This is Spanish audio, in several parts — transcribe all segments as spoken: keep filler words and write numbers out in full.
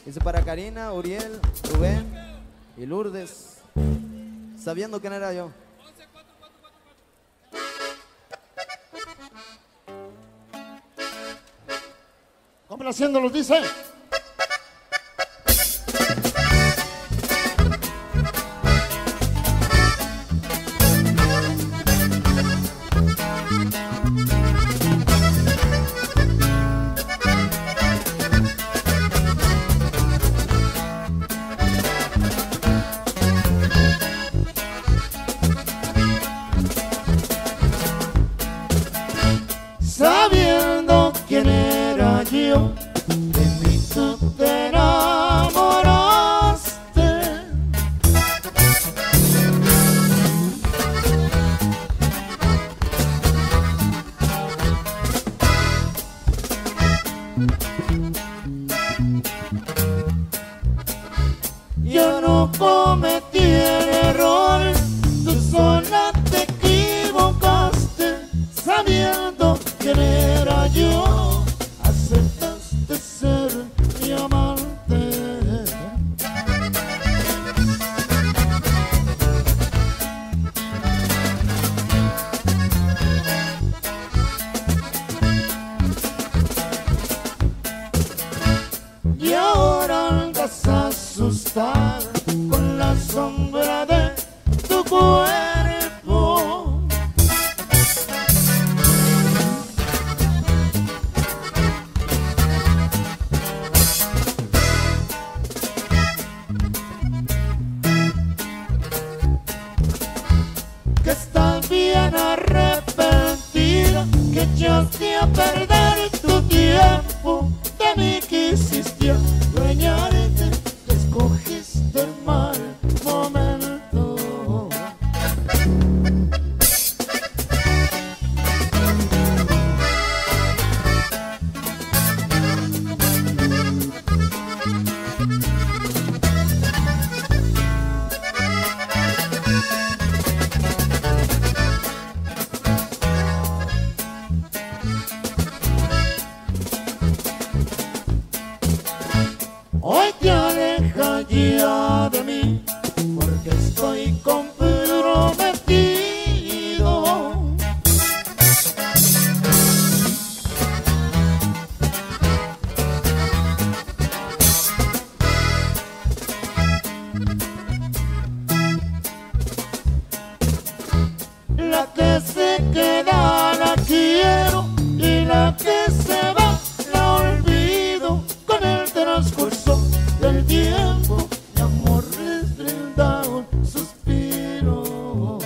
Dice para Karina, Uriel, Rubén y Lourdes, sabiendo quién era yo. Complaciéndolos, dice. Sabiendo quién era yo, de mí tú te enamoraste. Yo no cometí el error, tú sola te equivocaste. Sabiendo quién era yo, aceptaste ser mi amante. Y ahora andas a asustar con la sombra de tu cuerpo. Que estás bien arrepentida, que echaste a perder tu tiempo. De mí quisiste adueñarte, que escogiste el mal momento. Hoy te alejas ya de mí, porque estoy comprometido. La que se queda la quiero y la que se va la olvido. Con el transcurso del tiempo, mi amor les brinda un suspiro.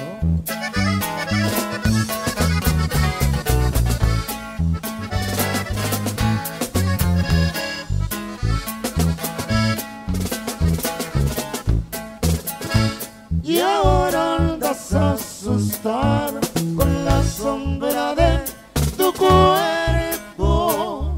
Y ahora andas a asustar con la sombra de tu cuerpo.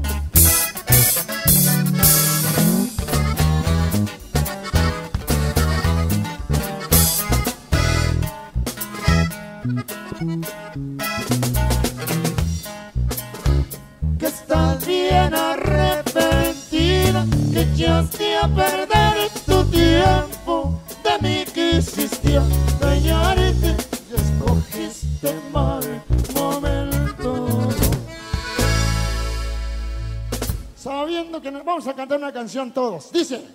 Que estás bien arrepentida, que echaste a perder tu tiempo. De mí quisiste adueñarte, y escogiste mal momento. Sabiendo que nos vamos a cantar una canción todos. Dice.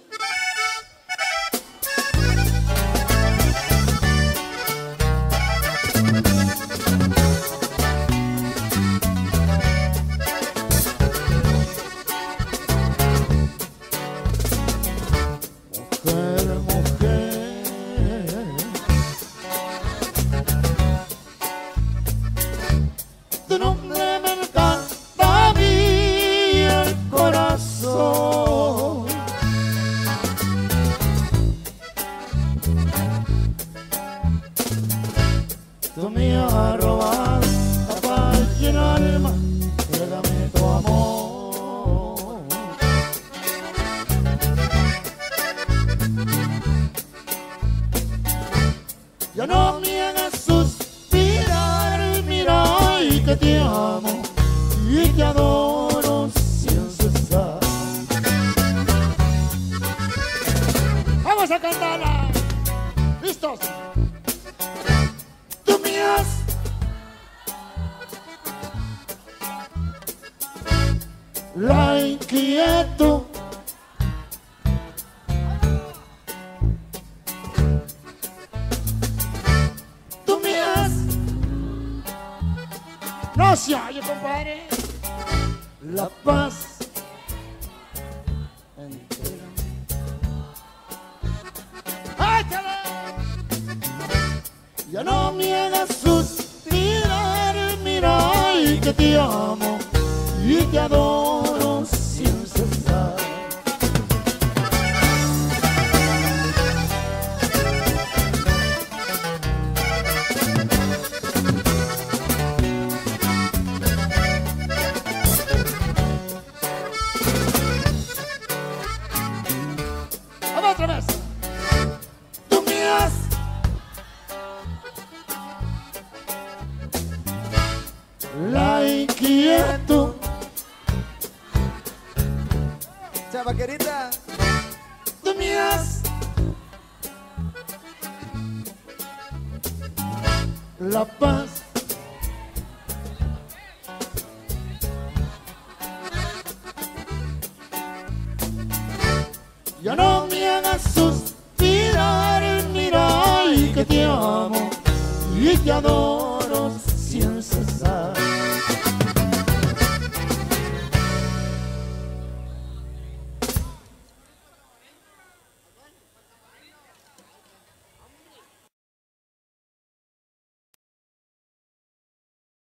Mujer, mujer, tu nombre me encanta a mí el corazón. Vamos a cantarla. ¿Listos? Tú me has la inquieto. Tú me has No se oye, compadre. la paz. ¡Échale! Ya no me hagas suspirar, mira y que te amo y te adoro sin cesar. Vamos otra vez. Tú me has la inquieto. Chavaquerita. Tú me has la paz. Ya no me hagas suspirar, mira y que te amo y te adoro